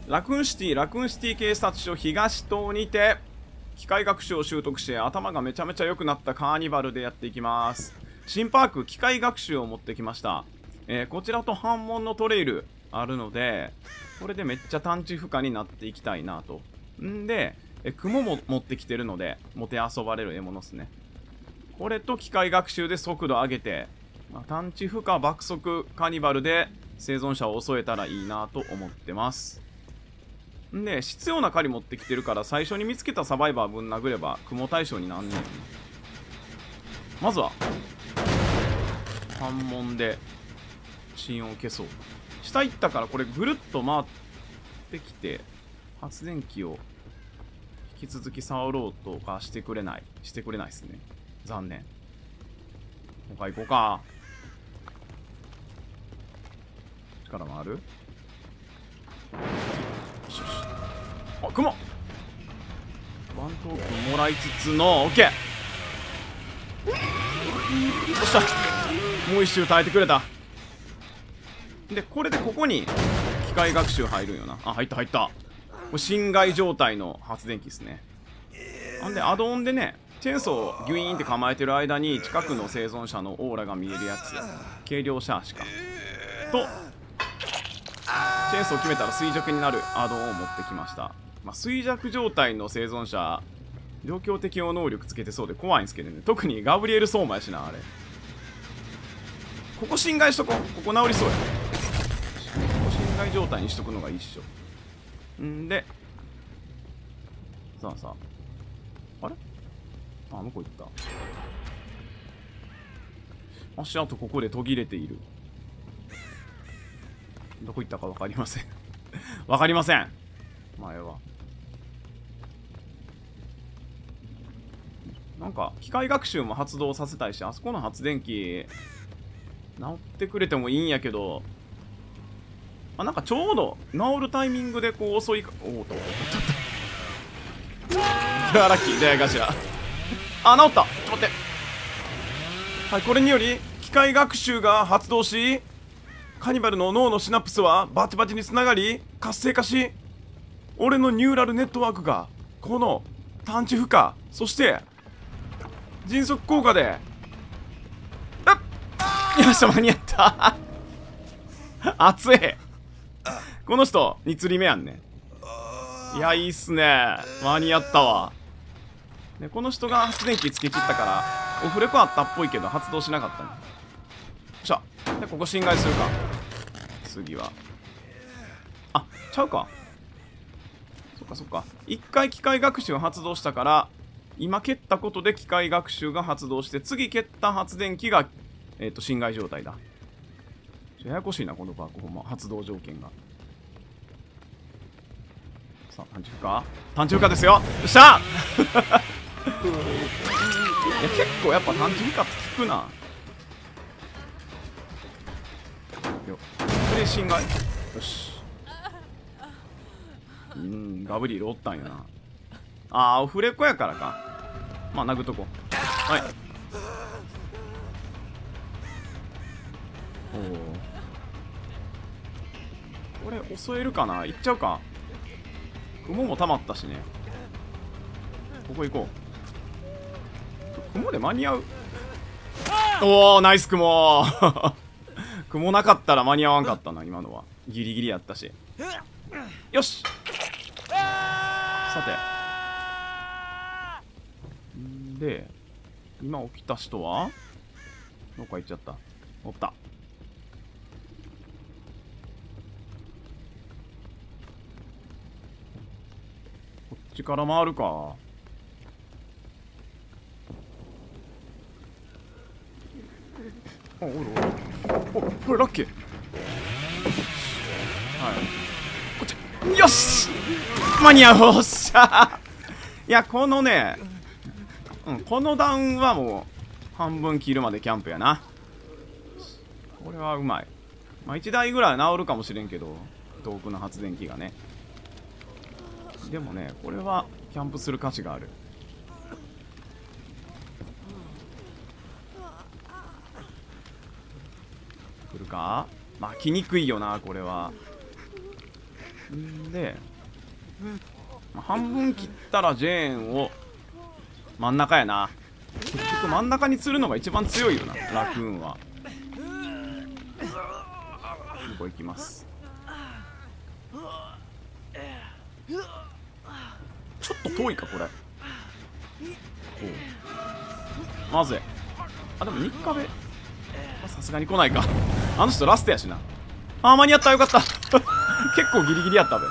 ラクーンシティ警察署東棟にて機械学習を習得して頭がめちゃめちゃ良くなったカーニバルでやっていきます。新パーク機械学習を持ってきました。こちらと反問のトレイルあるので、これでめっちゃ探知負荷になっていきたいなと。んで、雲も持ってきてるので、もてあそばれる獲物っすね。これと機械学習で速度上げて、探知負荷爆速カーニバルで生存者を襲えたらいいなと思ってます。んで、必要な狩り持ってきてるから、最初に見つけたサバイバーぶん殴れば雲対象になんねん。まずは反問で心音を消そう。下行ったからこれぐるっと回ってきて発電機を引き続き触ろうとかしてくれないですね。残念。他行こうか。力もある。よしよし。あ、雲ワントークンもらいつつの OK。 よっしゃ、もう一周耐えてくれた。でこれでここに機械学習入るんよな。あ、入った入った。これ侵害状態の発電機ですね。なんでアドオンでね、チェーンソーをギュイーンって構えてる間に近くの生存者のオーラが見えるやつ、軽量シャーシカとチェーンソーを決めたら衰弱になるアドオンを持ってきました。衰弱状態の生存者状況適応能力つけてそうで怖いんですけどね。特にガブリエル相馬やしな。あれここ侵害しとこう。ここ治りそうや。ここ侵害状態にしとくのがいいっしょ。んでさああれ、あ、向こう行った。足跡ここで途切れている。どこ行ったか分かりません分かりません。前はなんか機械学習も発動させたいし、あそこの発電機治ってくれてもいいんやけど、なんかちょうど治るタイミングでこう襲いか、おっとラッキーでガチャあ、治った。ちょっと待って。はい、これにより機械学習が発動し、カニバルの脳のシナプスはバチバチにつながり活性化し、俺のニューラルネットワークがこの探知負荷、そして迅速効果で、よっしゃ、間に合った熱い。この人2釣り目やんね。いや、いいっすね。間に合ったわ。でこの人が発電機つけ切ったからオフレコあったっぽいけど発動しなかったね。よっしゃ。でここ侵害するか。次はあ、ちゃうか。そっか一回機械学習発動したから、今蹴ったことで機械学習が発動して、次蹴った発電機が侵害状態だ。ややこしいなこのパーク。ほんま発動条件が。さあ探知負荷ですよ。よっしゃいや結構やっぱ探知負荷って効くな。よこれ侵害。よし。ガブリールおったんやな。オフレコやからか。まあ殴っとこう。はい。おお、これ襲えるかな。いっちゃうか。雲も溜まったしね。ここ行こう。雲で間に合う。おお、ナイス雲雲なかったら間に合わんかったな。今のはギリギリやったし。よし。さてで今起きた人はどっか行っちゃった。おった。こっちから回るか。おるおこれラッキー。はい、こっち。よし、間に合う。おっしゃいやこのね、このダウンはもう半分切るまでキャンプやな。これはうまい。1台ぐらいは治るかもしれんけど、遠くの発電機がね。でもね、これはキャンプする価値がある。来るか。巻きにくいよなこれは。 んで、半分切ったらジェーンを真ん中やな。結局真ん中に釣るのが一番強いよな、ラクーンは。ここ行きます。ちょっと遠いかこれ。まずい。あ、でも日壁さすがに来ないか。あの人ラストやしな。あー、間に合った、よかった結構ギリギリやったべ。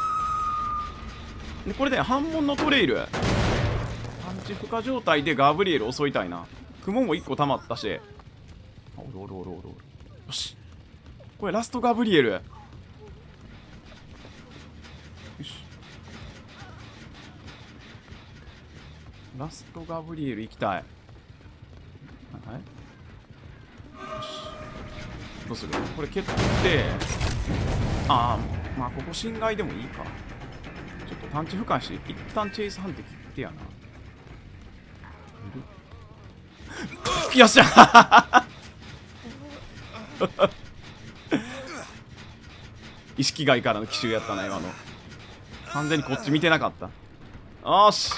でこれで半門のトレイルパンチ負荷状態でガブリエル襲いたいな。雲も1個溜まったし。おるおるおるおる。よし、これラストガブリエル。よし、ラストガブリエル行きたい。はい、よし、どうするこれ蹴って。ああ、まあここ侵害でもいいか。ちょっと探知俯瞰して一旦チェイス判定切ってやな。よっしゃ意識外からの奇襲やったな今の。完全にこっち見てなかった。よし、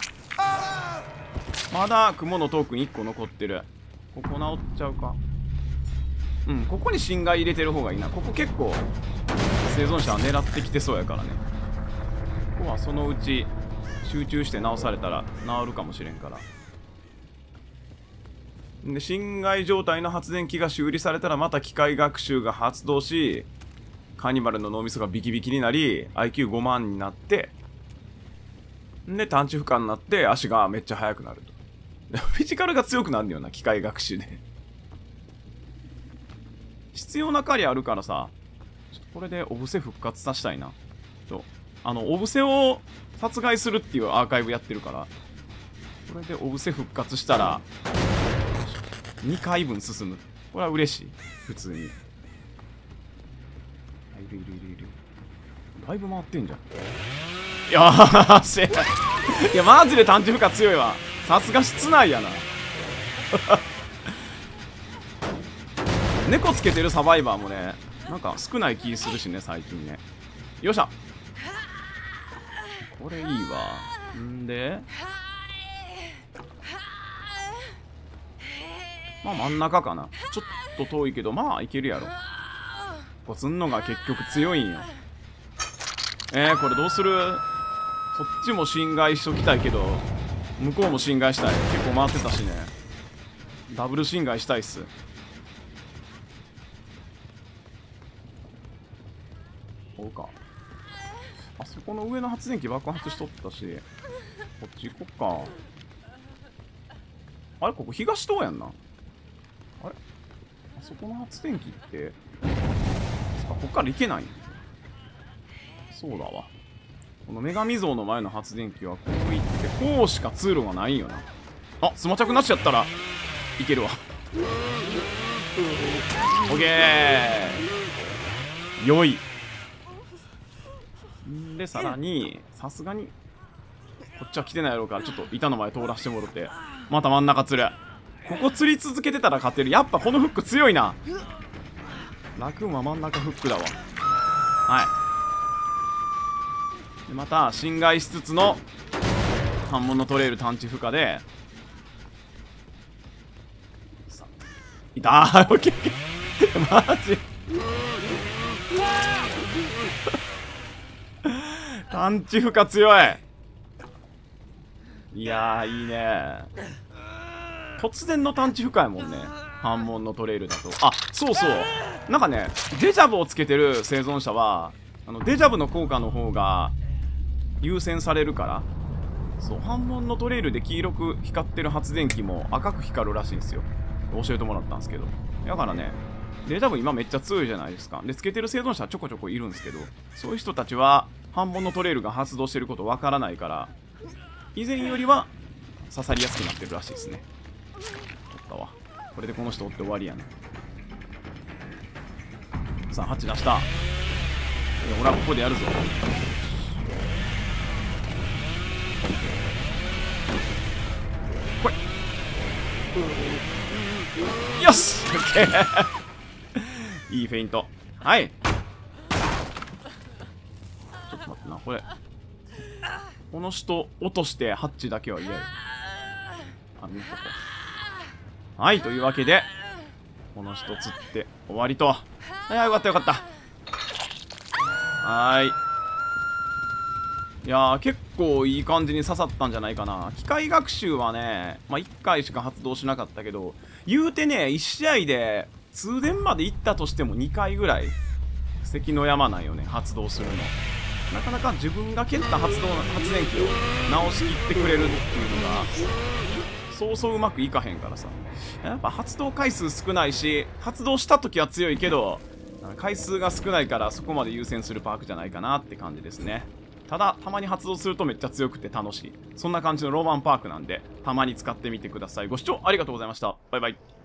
まだ雲のトークン1個残ってる。ここ直っちゃうか。うん、ここに侵害入れてる方がいいな。ここ結構生存者は狙ってきてそうやからね。ここはそのうち集中して直されたら治るかもしれんから。で侵害状態の発電機が修理されたらまた機械学習が発動し、カーニバルの脳みそがビキビキになり IQ5 万になって、で探知負荷になって足がめっちゃ速くなると。フィジカルが強くなるんだよな、機械学習で必要な狩りあるからさ、ちょっとこれでオブセ復活させたいな。オブセを殺害するっていうアーカイブやってるから、これでオブセ復活したら2回分進む。これは嬉しい。普通に。いるいるいるいる。だいぶ回ってんじゃん。よーしいやマジで探知負荷強いわ。さすが室内やな猫つけてるサバイバーもね、なんか少ない気するしね最近ね。よっしゃ、これいいわ。んでまあ真ん中かな。ちょっと遠いけどまあいけるやろ。こうすんのが結局強いんよ。これどうする。こっちも侵害しときたいけど向こうも侵害したい。結構回ってたしね。ダブル侵害したいっす。こうか。あそこの上の発電機爆発しとったし、こっち行こっか。あれここ東棟やんな。あれあそこの発電機ってこっから行けないん。そうだわ。この女神像の前の発電機はこう行ってこうしか通路がないんよな。あ、スマチャクなしやったらいけるわ。オッケー、よい。でさらにさすがにこっちは来てないやろうから、ちょっと板の前通らしてもろて、また真ん中釣る。ここ釣り続けてたら勝てる。やっぱこのフック強いな。ラクーンは真ん中フックだわ。はい。でまた侵害しつつの反問のトレイル探知負荷でいたー。オッケーマジ探知負荷強い。いやーいいね。突然の探知負荷やもんね、反問のトレイルだと。あ、そうそう、なんかねデジャブをつけてる生存者はデジャブの効果の方が優先されるから、そう反問のトレイルで黄色く光ってる発電機も赤く光るらしいんですよ。教えてもらったんですけど。だからねデジャブ今めっちゃ強いじゃないですか。でつけてる生存者ちょこちょこいるんですけど、そういう人たちは反問のトレイルが発動してることわからないから、以前よりは刺さりやすくなってるらしいですね。取ったわ。これでこの人追って終わりやね。さあ8出した。俺はここでやるぞ。こいよしオッケーいいフェイント。はい待ってな、これこの人落としてハッチだけは嫌や。見とこう。はい、というわけでこの人釣って終わりと。いや、よかったよかった。いやー、結構いい感じに刺さったんじゃないかな。機械学習はね、まあ、1回しか発動しなかったけど、言うてね、1試合で通電まで行ったとしても2回ぐらい関の山なんよね、発動するの。なかなか自分が蹴った発電機を直しきってくれるっていうのがそうそううまくいかへんからさ。やっぱ発動回数少ないし、発動した時は強いけど回数が少ないからそこまで優先するパークじゃないかなって感じですね。ただたまに発動するとめっちゃ強くて楽しい、そんな感じのローマンパークなんで、たまに使ってみてください。ご視聴ありがとうございました。バイバイ。